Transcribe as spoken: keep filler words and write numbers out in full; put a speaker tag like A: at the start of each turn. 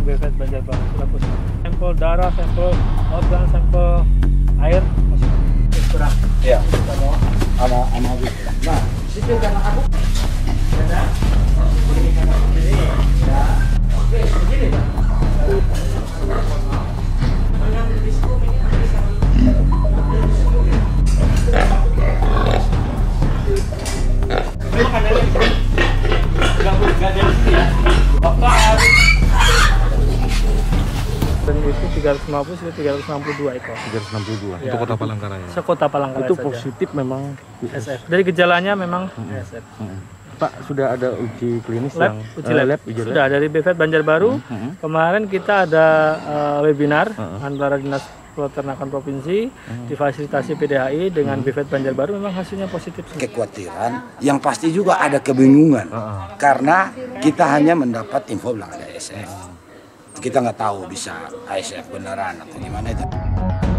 A: B V E T Banjarbaru sudah positif. Sampel darah, sampel organ, sampel air positif. Kurang.
B: Iya. Kita mau sama sama gitu. Nah, sipil karena aku. Ya. Ini karena ini. Ya. Oke, begini Pak.
A: Dan itu tiga ratus lima puluh sampai tiga ratus enam puluh dua ekor.
C: tiga ratus enam puluh dua
A: Ya.
C: untuk Kota Palangkaraya.
A: Sekota Palangkaraya
C: Itu
A: saja.
C: positif memang
A: S F. Dari gejalanya memang
C: Hmm.
A: S F.
C: Hmm. Pak, sudah ada uji klinis
A: Lab,
C: yang
A: uji
C: eh,
A: lab.
C: lab, uji lab?
A: Sudah dari B V E T Banjarbaru.
C: Hmm.
A: Kemarin kita ada uh, webinar
C: Hmm.
A: antara Dinas Peternakan Provinsi
C: Hmm.
A: difasilitasi P D H I dengan B V E T Banjarbaru, memang hasilnya positif.
B: Kekhawatiran, yang pasti juga ada kebingungan
C: Uh-uh.
B: karena kita hanya mendapat info bilang ada A S F. Kita nggak tahu bisa A S F beneran atau gimana itu.